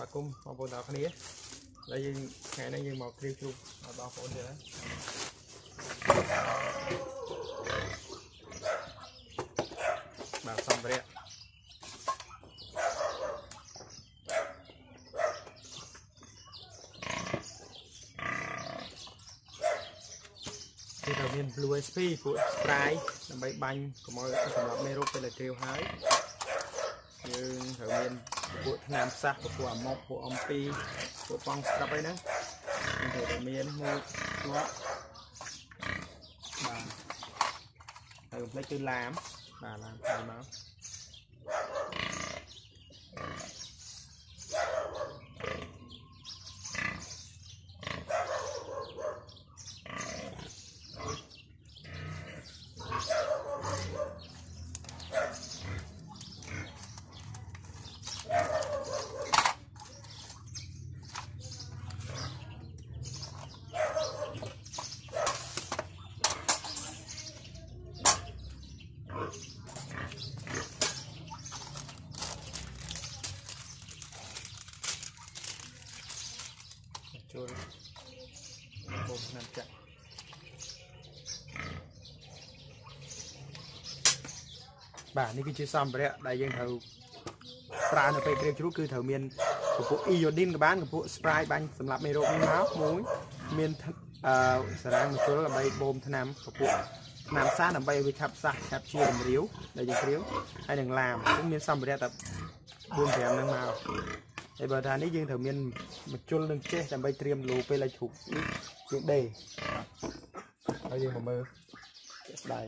bà cung mà bồn đào khné đây nhưng ngày nay nhưng màu kêu chung đào bồn vậy đấy bà xong vậy thì đầu tiên blue sp của spray làm bay banh của mọi sản phẩm mê rút là kêu hái như đầu tiên của nam sắc của một của ông pi của phong sắp ấy nữa thì đầu tiên mua nó bà thử lấy tư làm bà làm thầy máu chôn bột làm chặt bà ní cái chia xong rồi đấy đại dân thầu pra nó phải kêu chú cứ thầu miền của bộ iodine của bán của bộ spray banh sầm lạp mê rô máu muối miền sáng một số là bay bom thân nam của bộ nam sát làm bay với chập sạc chập chia làm riếu đại dân riếu hay đừng làm cũng miền xong rồi đấy tập buông thèm năng màu để bờ thà ní dương thầu miền một chôn lưng chết làm bay tiêm lù về là chụp những đề bây giờ mà mơ đây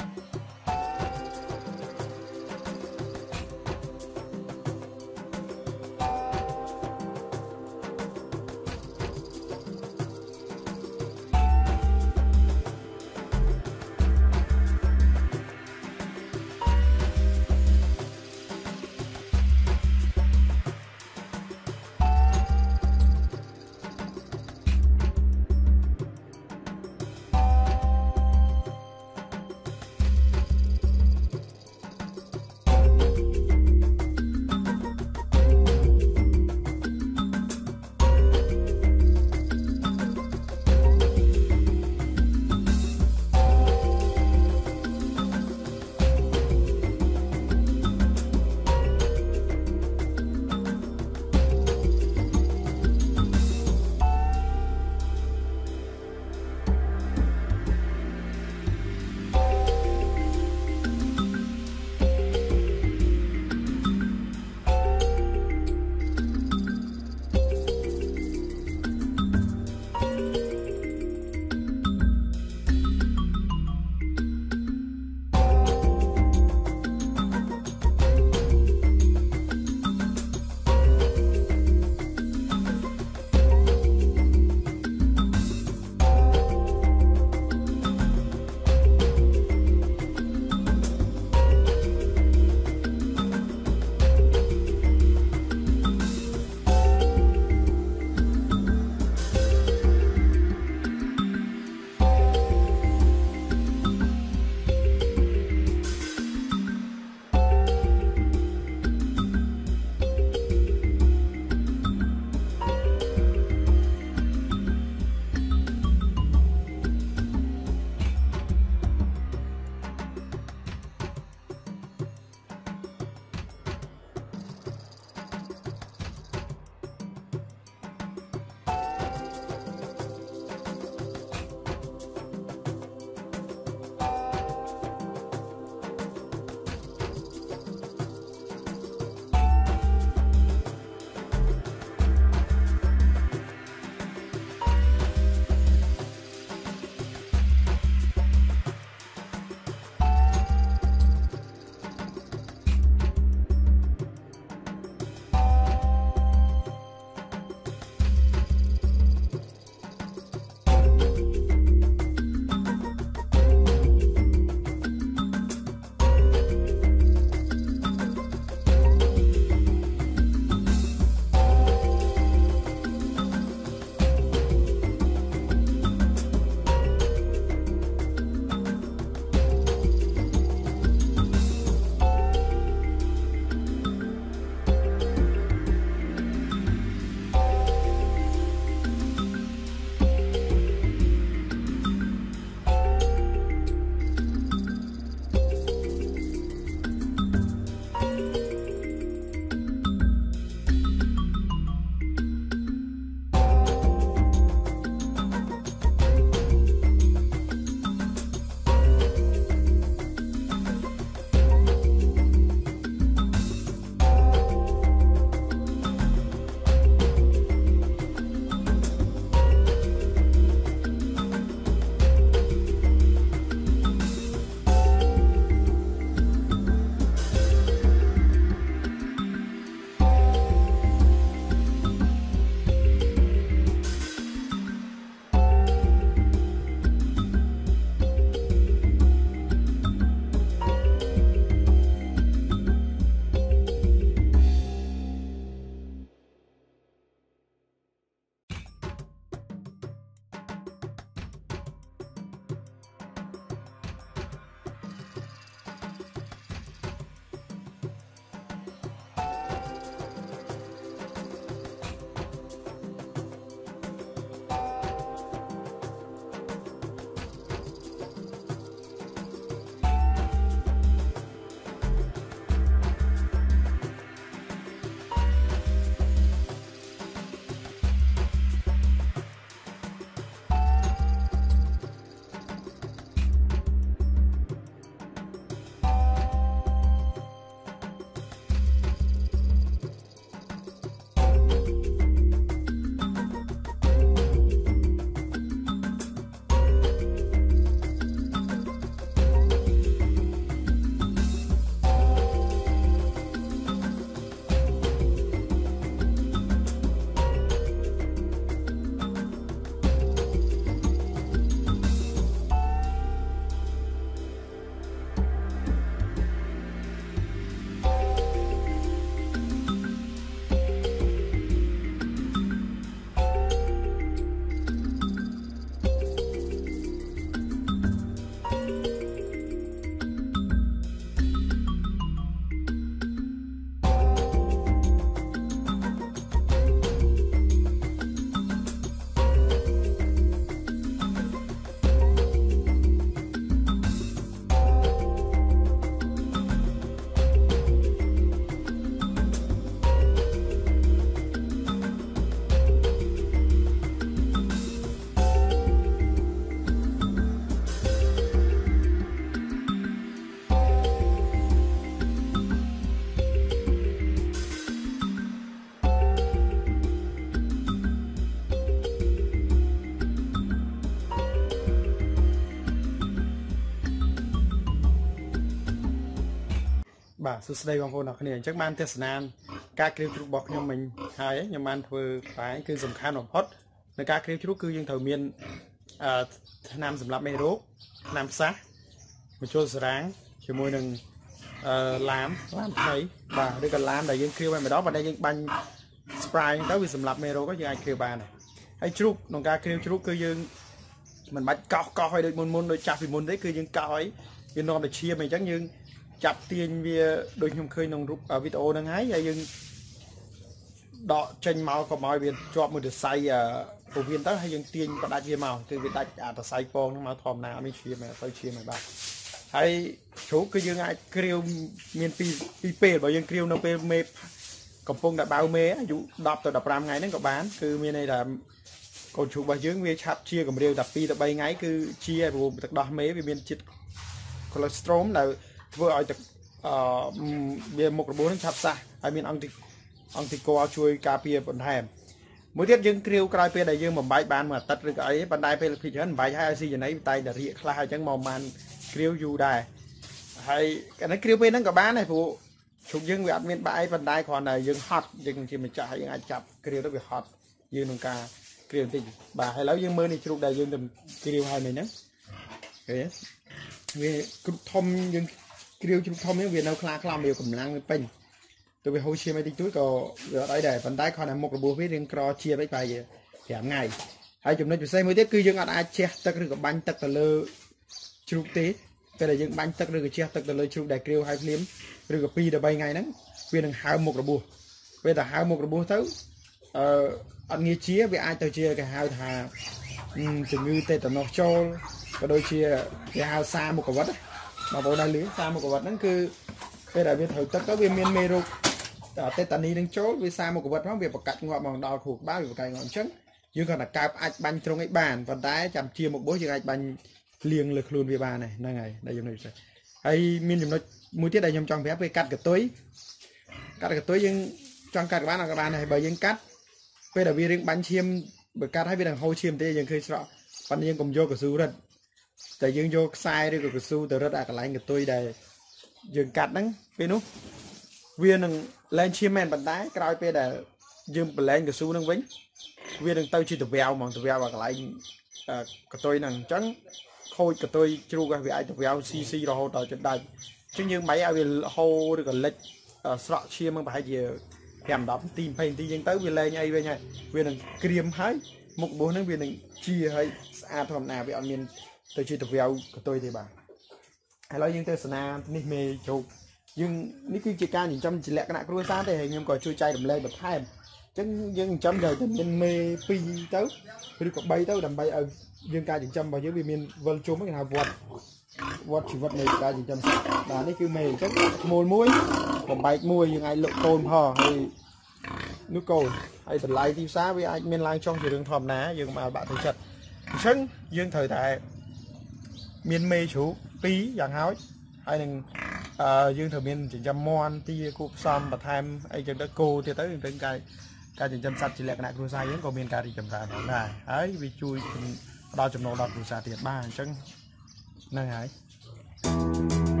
បាទសួស្តីបងប្អូនអរគ្នាអញ្ចឹងបានទេសនាការគ្រាវជ្រូករបស់ខ្ញុំមិញហើយខ្ញុំបានធ្វើបាយគឺសំខាន់បំផុតในការគ្រាវជ្រូកគឺយើងត្រូវមានថ្នាំសម្រាប់មេរោគថ្នាំផ្សះបញ្ចូលសារ៉ាងជាមួយនឹងឡាមថ្មីបាទឬក៏ឡាមដែលយើងគ្រាវឲ្យម្ដងបើដែលយើងបាញ់ spray ទៅវាសម្រាប់មេរោគយើងអាចគ្រាវបានហើយជ្រូកក្នុងការគ្រាវជ្រូកគឺយើងមិនបាច់កោសឲ្យដូចមុនដូចចាស់ពីមុនទេគឺយើងកោសឲ្យវានាំទៅឈាមអញ្ចឹងយើងចាប់ទាញវាដូចខ្ញុំឃើញក្នុងរូបវីដេអូហ្នឹងហើយយើងដកចេញមកកុំឲ្យវាជាប់មួយសរសៃពោះវៀនទៅហើយយើងទាញបដាច់វាមកគឺវាដាច់អាសរសៃពងហ្នឹងមកធម្មតាអត់មានឈាមទៅឈាមហើយបាទហើយជ្រូកគឺយើងអាចគ្រាវមានពីពេលបើយើងគ្រាវនៅពេលមេកំពុងតែបៅមេអាយុ10ទៅ15ថ្ងៃហ្នឹងក៏បានគឺមានន័យថាកូនជ្រូករបស់យើងវាឆាប់ជាកម្រាវតែ2ទៅ3ថ្ងៃគឺជាព្រោះទឹកដោះមេវាមានជាតិ cholesterol ដែលធ្វើឲ្យទឹកវាមុខរបួសនឹងឆាប់សះហើយមានអង្គទីកអជួយការពារបន្ថែមមួយទៀតយើងគ្រាវក្រោយពេលដែលយើងបំបែកបានមួយអាទិត្យឬក៏អីប៉ុន្តែពេលភិកច្រើនបំបែកហើយឲ្យស៊ីចំណីតែតែរៀកខ្លះអញ្ចឹងមកបានគ្រាវយូរដែរហើយអានេះគ្រាវពេលហ្នឹងក៏បានដែរព្រោះជ្រូកយើងវាអត់មានបាក់អីប៉ុន្តែគ្រាន់តែយើងហត់យើងជាម្ចាស់យើងអាចចាប់គ្រាវទៅវាហត់យើងក្នុងការគ្រាវបន្តិចបាទហើយឥឡូវយើងមើលនេះជ្រូកដែលយើងទៅគ្រាវហើយមិញហ្នឹងឃើញវាគ្រប់ធំយើងគ្រាវជ្រូកធំនេះវានៅខ្លាខ្លំវាកម្លាំងវាពេញទៅវាហូរឈាមអីតិចតួចក៏វាអត់អីដែរប៉ុន្តែគ្រាន់តែមុខរបួសវារៀងក្រជាបិចប្រហែលជា5ថ្ងៃហើយចំណុចពិសេសមួយទៀតគឺយើងអត់អាចជះទឹកឬក៏បាញ់ទឹកទៅលើជ្រូកទេពេលដែលយើងបាញ់ទឹកឬក៏ជះទឹកទៅលើជ្រូកដែលគ្រាវហើយភ្លាមឬក៏2ទៅ3ថ្ងៃហ្នឹងវានឹងហើមមុខរបួសពេលតែហើមមុខរបួសទៅអត់ងាយជាវាអាចទៅជាគេហៅថាជំងឺតេតាណូសចូលក៏ដូចជាគេហៅសាមុខកវិតបងប្អូនដែរលឺសាមុខកវិតហ្នឹងគឺពេលដែលវាត្រូវទឹកទៅវាមានមេរោគតេតានីនឹងចូលវាសាមុខកវិតផងវាប្រកាច់ងាប់មកដល់ខួរក្បាលវាប្រកាច់ងាប់អញ្ចឹងយើងគាត់តែកើបអាចបាញ់ត្រង់ឯបានប៉ុន្តែចាំជាមុខបោះយើងអាចបាញ់លៀងលើខ្លួនវាបានហ្នឹងហើយដែលចំណុចពិសេសហើយមានចំណុចមួយទៀតដែលខ្ញុំចង់ប្រាប់ពេលកាត់កតុយយើងចង់កាត់ក៏បានអត់ក៏បានដែរបើយើងកាត់ពេលដែលវារៀងបាញ់ឈាមបើកាត់ហើយវានឹងហូរឈាមទេយើងឃើញស្រក់ប៉ុន្តែយើងកុំយកកស៊ូរឹតតែយើងយកខ្សែឬក៏កស៊ូទៅរឹតអាកន្លែងកតុយដែលយើងកាត់ហ្នឹងពេលនោះវានឹងលែងឈាមមែនប៉ុន្តែក្រោយពេលដែលយើងប្រឡែងកស៊ូហ្នឹងវិញវានឹងទៅជាតវាវហ្មងតវាវអាកន្លែងកតុយហ្នឹងអញ្ចឹងខូចកតុយជ្រូកវាអាចតវាវស៊ីរហូតដល់ចិត្តដាច់អញ្ចឹងយើងមិនឲ្យវាហូរឬក៏លិចស្រក់ឈាមហ្នឹងប្រហែលជា5-10នាទី20នាទីអញ្ចឹងទៅវាលែងអីវិញហើយវានឹងក្រៀមហើយមុខរបួសហ្នឹងវានឹងជាហើយស្អាតធម្មតាវាអត់មានទៅជាតវាវកតុយទេបាទឥឡូវយើងទៅសនានេះមេជ្រូកយើងនេះគឺជាការចិញ្ចឹមជាលក្ខណៈគ្រួសារទេហើយខ្ញុំក៏ជួយចែករំលែកបន្ថែមអញ្ចឹងយើងចិញ្ចឹមត្រូវតែមានមេ2ទៅឬក៏3ទៅដើម្បីឲ្យយើងការចិញ្ចឹមរបស់យើងវាមានវិលជុំគេហៅវត្តជីវិតនៃការចិញ្ចឹមសត្វបាទនេះគឺមេអញ្ចឹងឈ្មោលមួយបំបែកមួយយើងអាចលក់កូនផងហើយនោះកូនហើយតម្លៃទីផ្សារវាអាចមានឡើងចុះជារឿងធម្មតាយើងមិនឲ្យបាក់ទៅចិត្តអញ្ចឹងយើងត្រូវតែមានមេជ្រូក2យ៉ាងហោចហើយនឹងយើងត្រូវមានចិញ្ចឹមមាន់ទាគូផ្សំបន្ថែមអីចឹងទៅគោទៀតទៅយើងត្រូវការចិញ្ចឹមសត្វជាលក្ខណៈគ្រួសារយើងក៏មានការរីកចម្រើនដែរហើយវាជួយដល់ចំណូលដល់គ្រួសារទៀតបាទអញ្ចឹងហ្នឹងហើយ